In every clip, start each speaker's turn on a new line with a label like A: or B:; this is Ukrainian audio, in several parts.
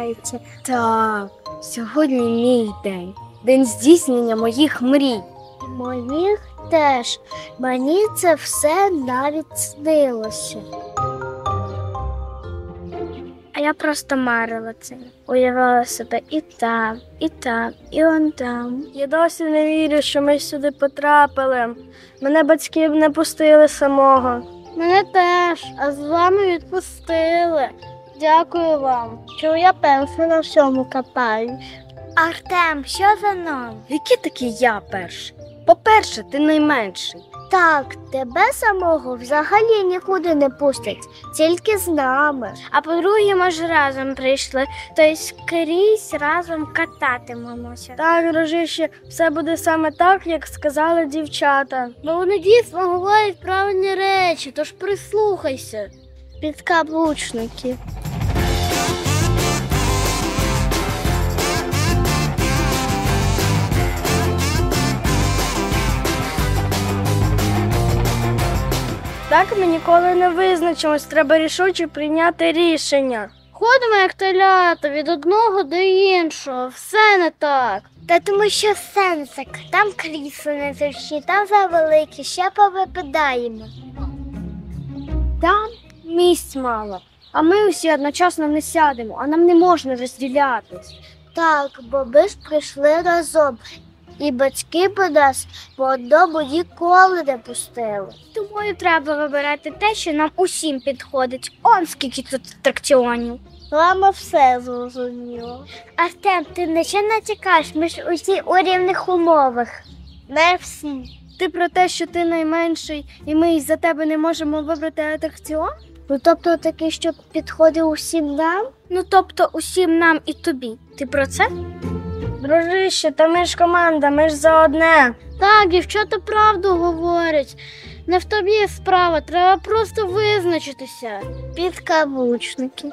A: збирається. Так, сьогодні мій день. День здійснення моїх мрій. Моїх теж. Мені це все навіть снилося. А я просто марила це. Уявила себе і там, і он там. Я досі не вірю, що ми сюди потрапили. Мене батьки б не пустили самого. Мене теж, а з вами відпустили. Дякую вам, що я перша на всьому катаюсь. Артем, що за нам? Який такий я перший? По-перше, ти найменший. Так, тебе самого взагалі нікуди не пустять, тільки з нами. А по-друге, ми ж разом прийшли, то й скрізь разом кататимемося. Так, дружище, все буде саме так, як сказали дівчата. Бо вони дійсно говорять правильні речі, тож прислухайся. Підкаблучники. Так ми ніколи не визначимось, треба рішуче прийняти рішення. Ходимо як телята від одного до іншого, все не так. Та тому що сенсик, там крісло незручні, там завеликі, ще повипадаємо. Там місць мало, а ми усі одночасно не сядемо, а нам не можна розділятись. Так, бо ми ж прийшли разом. І батьки б нас по одному ніколи не пустили. Тому і треба вибирати те, що нам усім підходить. Он скільки тут атракціонів. Мама все зрозуміла. Артем, ти на що натякаєш? Ми ж усі у рівних умовах. Не всі. Ти про те, що ти найменший, і ми із-за тебе не можемо вибрати атракціон? Ну, тобто такий, що підходить усім нам? Ну, тобто усім нам і тобі. Ти про це? Дружище, та ми ж команда, ми ж за одне. Так, дівчата правду говорять. Не в тобі справа, треба просто визначитися. Підкаблучники.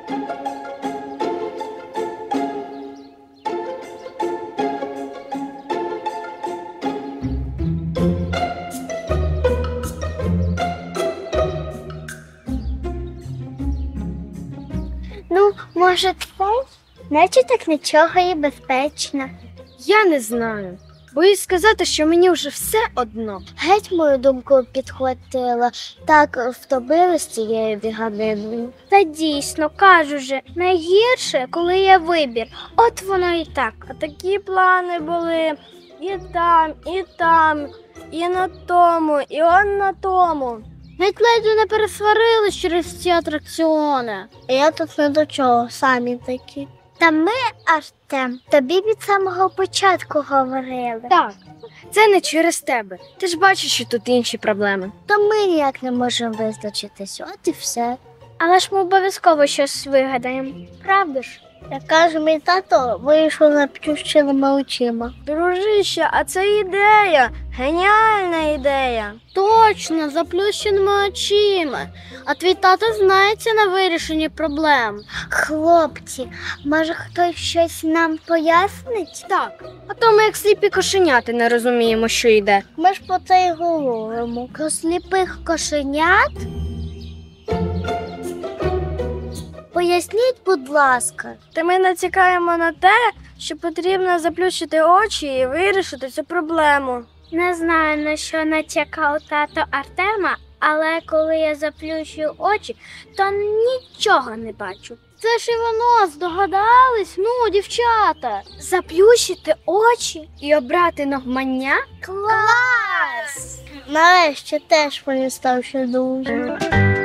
A: Ну, може, це? Наче так нічого і безпечно. Я не знаю. Боюсь сказати, що мені вже все одно. Геть мою думку підхватила. Так втомилась цією біганиною. Та дійсно, кажу же, найгірше, коли є вибір. От воно і так. А такі плани були і там, і на тому, і он на тому. Геть ледь не пересварились через ці атракціони. Я тут не до чого, самі такі. Та ми, Артем, тобі від самого початку говорили. Так, це не через тебе. Ти ж бачиш, що тут інші проблеми. Та ми ніяк не можемо визначитись, от і все. Але ж ми обов'язково щось вигадаємо, правда ж? Як каже мій тато, вийшов за плющеними очима. Дружище, а це ідея, геніальна ідея. Точно, за плющеними очима. А твій тато знається на вирішенні проблем. Хлопці, може хтось щось нам пояснить? Так, а то ми як сліпі кошеняти не розуміємо, що йде. Ми ж про це й говоримо. Про сліпих кошенят? Поясніть, будь ласка. Та ми натякаємо на те, що потрібно заплющити очі і вирішити цю проблему. Не знаю, на що натякав тато Артема, але коли я заплющую очі, то нічого не бачу. Це ж і воно, здогадались? Ну, дівчата. Заплющити очі і обрати навмання? Клас! Нарешті теж мені став ще дуже.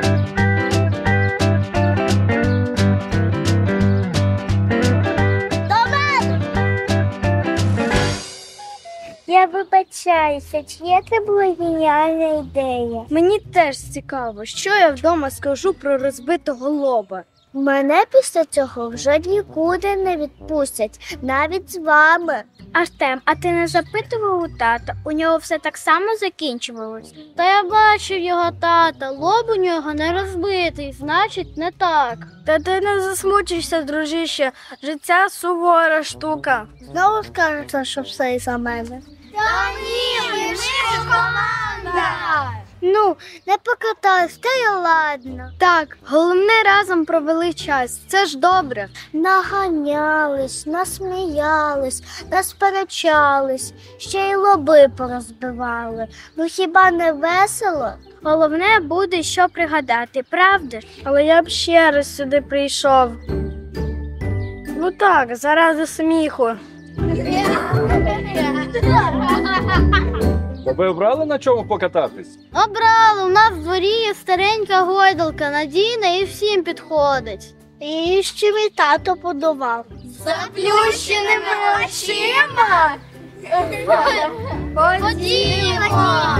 A: Я вибачаюся, чия це була геніальна ідея. Мені теж цікаво, що я вдома скажу про розбитого лоба. Мене після цього вже нікуди не відпустять, навіть з вами. Артем, а ти не запитував у тата? У нього все так само закінчувалось? Та я бачив його тата, лоб у нього не розбитий, значить не так. Та ти не засмучишся, дружище, життя сувора штука. Знову скажете, що все із-за мене? Та ні, ми ж команда! Ну, не покатались, та й ладно. Так, головне разом провели час, це ж добре. Наганялись, насміялись, насперечались, ще й лоби порозбивали. Ну хіба не весело? Головне буде, що пригадати, правда? Але я б ще раз сюди прийшов. Ну так, заради сміху.
B: Ви обрали на чому покататись?
A: Обрали, у нас в дворі є старенька гойдалка, надійна і всім підходить. І ще мій тато подавав. Заплющеними очима? Ходімо!